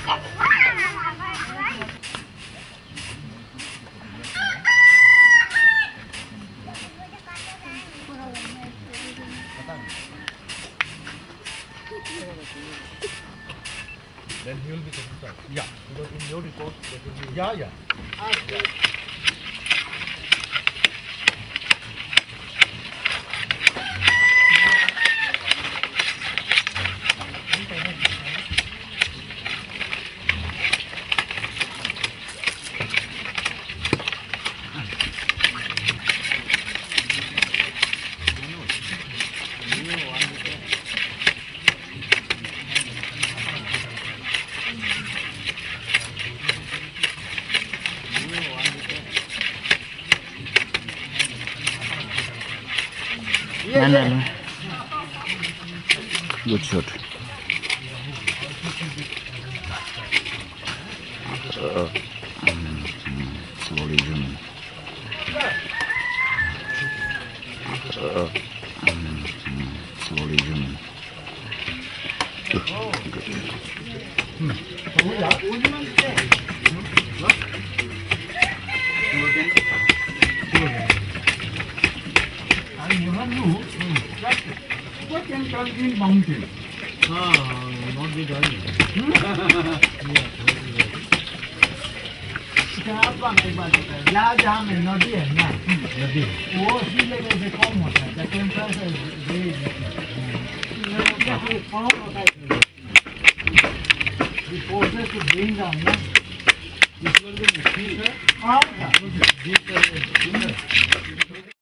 Then he will be satisfied. Yeah, because in your report, that will be. Yeah, yeah. Yeah. Good shot. Slowly zoom. Slowly zoom. I never knew that what can come in mountain. Not be done. यहाँ जहाँ में नदी है ना, नदी वो उसी जगह से कम होता है, temperature very the process to bring down, no? This will be the